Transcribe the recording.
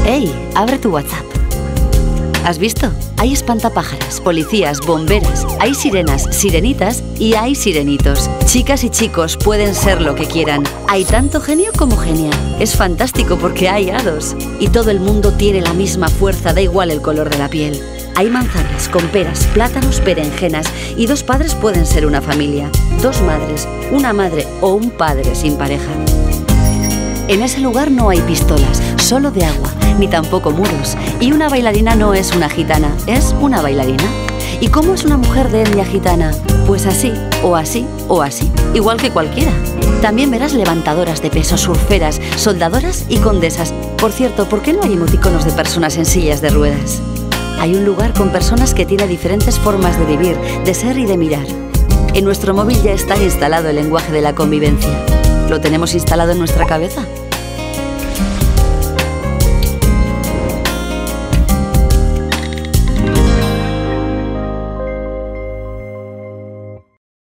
¡Ey! Abre tu WhatsApp. ¿Has visto? Hay espantapájaros, policías, bomberas, hay sirenas, sirenitas y hay sirenitos. Chicas y chicos pueden ser lo que quieran. Hay tanto genio como genia. Es fantástico porque hay hados. Y todo el mundo tiene la misma fuerza, da igual el color de la piel. Hay manzanas con peras, plátanos, berenjenas y 2 padres pueden ser una familia. 2 madres, una madre o un padre sin pareja. En ese lugar no hay pistolas, solo de agua, ni tampoco muros. Y una bailarina no es una gitana, es una bailarina. ¿Y cómo es una mujer de etnia gitana? Pues así, o así, o así, igual que cualquiera. También verás levantadoras de peso, surferas, soldadoras y condesas. Por cierto, ¿por qué no hay emoticonos de personas en sillas de ruedas? Hay un lugar con personas que tienen diferentes formas de vivir, de ser y de mirar. En nuestro móvil ya está instalado el lenguaje de la convivencia. ¿Lo tenemos instalado en nuestra cabeza?